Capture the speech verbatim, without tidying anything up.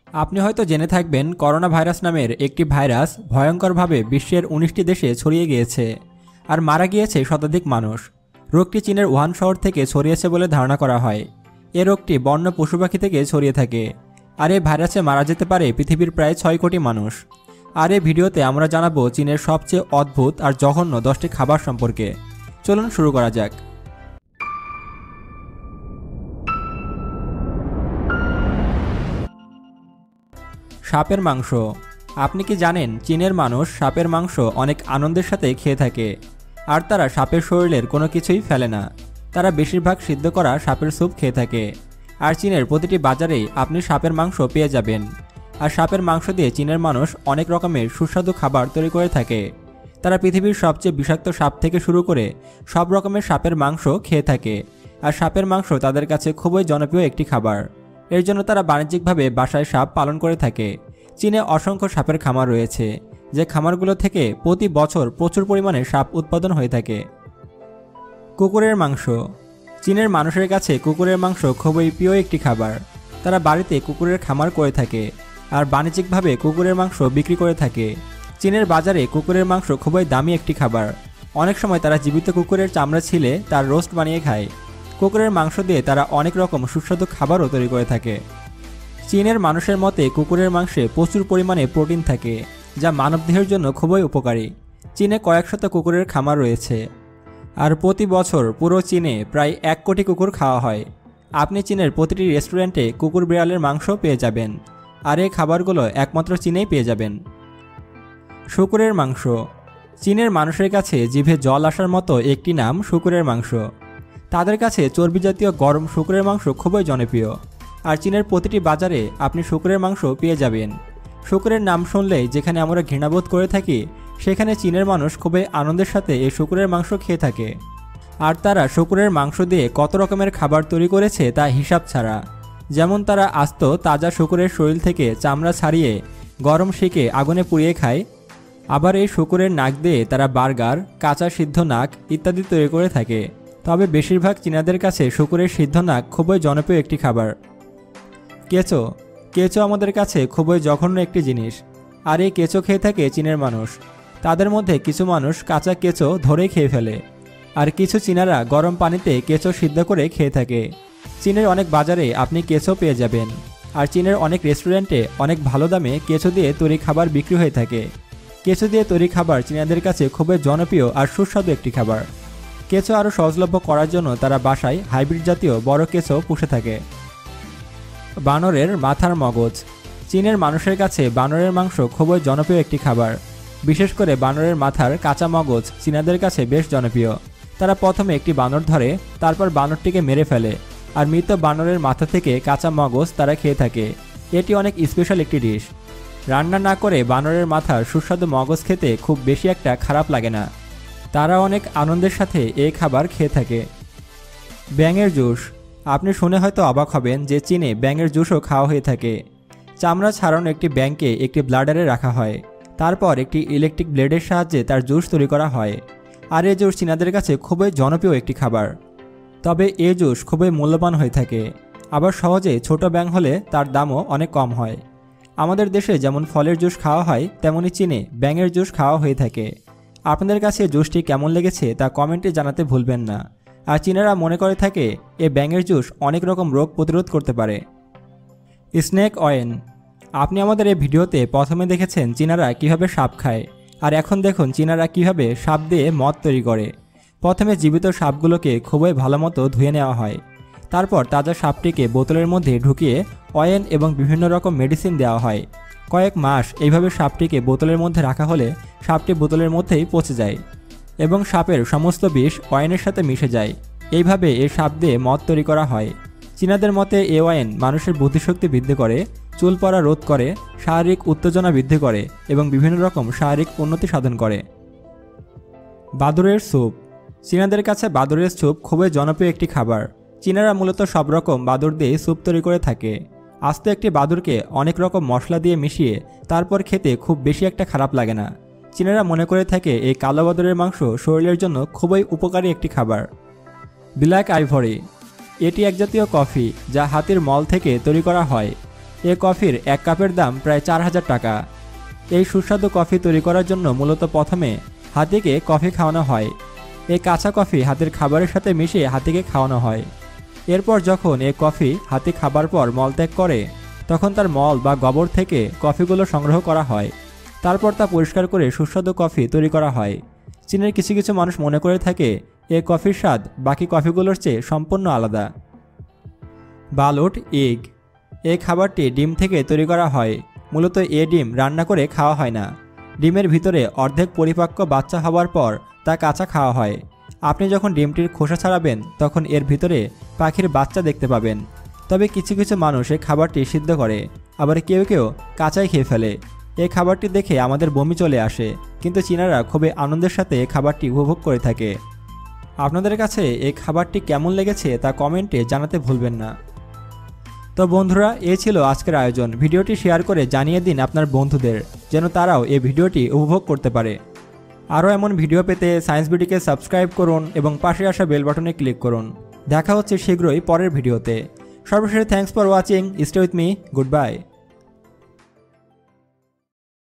আপনি হয়তো জেনে থাকবেন করোনা ভাইরাস নামের একটি ভাইরাস ভয়ঙ্করভাবে বিশ্বের উনিশটি দেশে ছড়িয়ে গিয়েছে আর মারা গিয়েছে শতাধিক মানুষ। রোগটি চীনের উহান শহর থেকে ছড়িয়েছে বলে ধারণা করা হয়। এ রোগটি বন্য পশু পাখি থেকে ছড়িয়ে থাকে আর এই ভাইরাসে মারা যেতে পারে পৃথিবীর প্রায় ছয় কোটি মানুষ। আর এই ভিডিওতে আমরা জানাবো চীনের সবচেয়ে অদ্ভুত আর জঘন্য দশটি খাবার সম্পর্কে। চলুন শুরু করা যাক। সাপের মাংস। আপনি কি জানেন চীনের মানুষ সাপের মাংস অনেক আনন্দের সাথে খেয়ে থাকে আর তারা সাপের শরীরের কোনো কিছুই ফেলে না। তারা বেশিরভাগ সিদ্ধ করা সাপের স্যুপ খেয়ে থাকে। আর চীনের প্রতিটি বাজারেই আপনি সাপের মাংস পেয়ে যাবেন। আর সাপের মাংস দিয়ে চীনের মানুষ অনেক রকমের সুস্বাদু খাবার তৈরি করে থাকে। তারা পৃথিবীর সবচেয়ে বিষাক্ত সাপ থেকে শুরু করে সব রকমের সাপের মাংস খেয়ে থাকে। আর সাপের মাংস তাদের কাছে খুবই জনপ্রিয় একটি খাবার। এর জন্য তারা বাণিজ্যিকভাবে বাসায় সাপ পালন করে থাকে। চীনে অসংখ্য সাপের খামার রয়েছে, যে খামারগুলো থেকে প্রতি বছর প্রচুর পরিমাণে সাপ উৎপাদন হয়ে থাকে। কুকুরের মাংস। চীনের মানুষের কাছে কুকুরের মাংস খুবই প্রিয় একটি খাবার। তারা বাড়িতে কুকুরের খামার করে থাকে আর বাণিজ্যিকভাবে কুকুরের মাংস বিক্রি করে থাকে। চীনের বাজারে কুকুরের মাংস খুবই দামি একটি খাবার। অনেক সময় তারা জীবিত কুকুরের চামড়া ছিলে তার রোস্ট বানিয়ে খায়। কুকুরের মাংস দিয়ে তারা অনেক রকম সুস্বাদু খাবারও তৈরি করে থাকে। চীনের মানুষের মতে কুকুরের মাংসে প্রচুর পরিমাণে প্রোটিন থাকে, যা মানবদেহের জন্য খুবই উপকারী। চীনে কয়েকশত কুকুরের খামার রয়েছে আর প্রতি বছর পুরো চীনে প্রায় এক কোটি কুকুর খাওয়া হয়। আপনি চীনের প্রতিটি রেস্টুরেন্টে কুকুর বিড়ালের মাংস পেয়ে যাবেন আর এই খাবারগুলো একমাত্র চীনেই পেয়ে যাবেন। শূকরের মাংস। চীনের মানুষের কাছে জিভে জল আসার মতো একটি নাম শূকরের মাংস। তাদের কাছে চর্বি জাতীয় গরম শূকরের মাংস খুবই জনপ্রিয় আর চীনের প্রতিটি বাজারে আপনি শূকরের মাংস পেয়ে যাবেন। শূকরের নাম শুনলেই যেখানে আমরা ঘৃণাবোধ করে থাকি, সেখানে চীনের মানুষ খুবই আনন্দের সাথে এই শূকরের মাংস খেয়ে থাকে। আর তারা শূকরের মাংস দিয়ে কত রকমের খাবার তৈরি করেছে তা হিসাব ছাড়া। যেমন তারা আস্ত তাজা শূকরের শরীর থেকে চামড়া ছাড়িয়ে গরম শিকে আগুনে পুড়িয়ে খায়। আবার এই শূকরের নাক দিয়ে তারা বার্গার, কাঁচা সিদ্ধ নাক ইত্যাদি তৈরি করে থাকে। তবে বেশিরভাগ চীনাদের কাছে শূকরের সিদ্ধ নাক খুবই জনপ্রিয় একটি খাবার। কেঁচো। কেঁচো আমাদের কাছে খুবই জঘন্য একটি জিনিস আর এই কেঁচো খেয়ে থাকে চীনের মানুষ। তাদের মধ্যে কিছু মানুষ কাঁচা কেঁচো ধরেই খেয়ে ফেলে আর কিছু চীনারা গরম পানিতে কেঁচো সিদ্ধ করে খেয়ে থাকে। চীনের অনেক বাজারে আপনি কেঁচো পেয়ে যাবেন আর চীনের অনেক রেস্টুরেন্টে অনেক ভালো দামে কেঁচো দিয়ে তৈরি খাবার বিক্রি হয়ে থাকে। কেঁচো দিয়ে তৈরি খাবার চীনাদের কাছে খুবই জনপ্রিয় আর সুস্বাদু একটি খাবার। কেঁচো আরও সহজলভ্য করার জন্য তারা বাসায় হাইব্রিড জাতীয় বড় কেঁচো পুষে থাকে। বানরের মাথার মগজ। চীনের মানুষের কাছে বানরের মাংস খুবই জনপ্রিয় একটি খাবার। বিশেষ করে বানরের মাথার কাঁচা মগজ চীনাদের কাছে বেশ জনপ্রিয়। তারা প্রথমে একটি বানর ধরে, তারপর বানরটিকে মেরে ফেলে আর মৃত বানরের মাথা থেকে কাঁচা মগজ তারা খেয়ে থাকে। এটি অনেক স্পেশাল একটি ডিশ। রান্না না করে বানরের মাথার সুস্বাদু মগজ খেতে খুব বেশি একটা খারাপ লাগে না। তারা অনেক আনন্দের সাথে এই খাবার খেয়ে থাকে। ব্যাঙের জুস। আপনি শুনে হয়তো অবাক হবেন যে চীনে ব্যাঙের জুসও খাওয়া হয়ে থাকে। চামড়া ছাড়ানো একটি ব্যাঙকে একটি ব্লাডারে রাখা হয়, তারপর একটি ইলেকট্রিক ব্লেডের সাহায্যে তার জুস তৈরি করা হয়। আর এই জুস চীনাদের কাছে খুবই জনপ্রিয় একটি খাবার। তবে এই জুস খুবই মূল্যবান হয়ে থাকে। আবার সহজে ছোট ব্যাঙ হলে তার দামও অনেক কম হয়। আমাদের দেশে যেমন ফলের জুস খাওয়া হয়, তেমনি চীনে ব্যাঙের জুস খাওয়া হয়ে থাকে। আপনাদের কাছে জুসটি কেমন লেগেছে তা কমেন্টে জানাতে ভুলবেন না। আর চীনারা মনে করে থাকে এই ব্যাঙের জুস অনেক রকম রোগ প্রতিরোধ করতে পারে। Snake oil. আপনি আমাদের এই ভিডিওতে প্রথমে দেখেছেন চীনারা কিভাবে সাপ খায়, আর এখন দেখুন চীনারা কিভাবে সাপ দিয়ে মদ তৈরি করে। প্রথমে জীবিত সাপগুলোকে খুবই ভালো মতো ধুয়ে নেওয়া হয়, তারপর তাজা সাপটিকে বোতলের মধ্যে ঢুকিয়ে অয়েল এবং বিভিন্ন রকম মেডিসিন দেওয়া হয়। কয়েক মাস এইভাবে সাপটিকে বোতলের মধ্যে রাখা হলে সাপটি বোতলের মধ্যেই পচে যায় এবং সাপের সমস্ত বিষ ওয়াইনের সাথে মিশে যায়। এইভাবে এই সাপ দিয়ে মদ তৈরি করা হয়। চীনাদের মতে এ ওয়াইন মানুষের বুদ্ধিশক্তি বৃদ্ধি করে, চুল পড়া রোধ করে, শারীরিক উত্তেজনা বৃদ্ধি করে এবং বিভিন্ন রকম শারীরিক উন্নতি সাধন করে। বাদুড়ের স্যুপ। চীনাদের কাছে বাদুড়ের স্যুপ খুবই জনপ্রিয় একটি খাবার। চীনারা মূলত সব রকম বাদুড় দিয়ে স্যুপ তৈরি করে থাকে। আস্ত একটি বাদুড়কে অনেক রকম মশলা দিয়ে মিশিয়ে তারপর খেতে খুব বেশি একটা খারাপ লাগে না। চীনারা মনে করে থাকে এই কালো বাদুড়ের মাংস শরীরের জন্য খুবই উপকারী একটি খাবার। Black ivory. এটি এক জাতীয় কফি যা হাতির মল থেকে তৈরি করা হয়। এ কফির এক কাপের দাম প্রায় চার হাজার টাকা। এই সুস্বাদু কফি তৈরি করার জন্য মূলত প্রথমে হাতিকে কফি খাওয়ানো হয়। এই কাঁচা কফি হাতির খাবারের সাথে মিশিয়ে হাতিকে খাওয়ানো হয়। এরপর যখন এই কফি হাতি খাবার পর মলত্যাগ করে তখন তার মল বা গোবর থেকে কফিগুলো সংগ্রহ করা হয়। তারপর তা পরিষ্কার করে সুস্বাদু কফি তৈরি করা হয়। চীনের কিছু কিছু মানুষ মনে করে থাকে এই কফির স্বাদ বাকি কফিগুলোর চেয়ে সম্পূর্ণ আলাদা। বালুট এগ, এই খাবারটি ডিম থেকে তৈরি করা হয়। মূলত এ ডিম রান্না করে খাওয়া হয় না। ডিমের ভিতরে অর্ধেক পরিপক্ক বাচ্চা হওয়ার পর তা কাঁচা খাওয়া হয়। আপনি যখন ডিমটির খোসা ছাড়াবেন তখন এর ভিতরে পাখির বাচ্চা দেখতে পাবেন। তবে কিছু কিছু মানুষ এই খাবারটি সিদ্ধ করে, আবার কেউ কেউ কাঁচাই খেয়ে ফেলে। এই খাবারটি দেখে আমাদের বমি চলে আসে, কিন্তু চীনারা খুবই আনন্দের সাথে এই খাবারটি উপভোগ করে থাকে। আপনাদের কাছে এই খাবারটি কেমন লেগেছে তা কমেন্টে জানাতে ভুলবেন না। তো বন্ধুরা, এই ছিল আজকের আয়োজন। ভিডিওটি শেয়ার করে জানিয়ে দিন আপনার বন্ধুদের, যেন তারাও এই ভিডিওটি উপভোগ করতে পারে। আরও এমন ভিডিও পেতে সায়েন্স বিডিকে সাবস্ক্রাইব করুন এবং পাশে আসা বেল বাটনে ক্লিক করুন। দেখা হচ্ছে শীঘ্রই পরের ভিডিওতে। সর্বশেষে thanks for watching, stay with me, good by.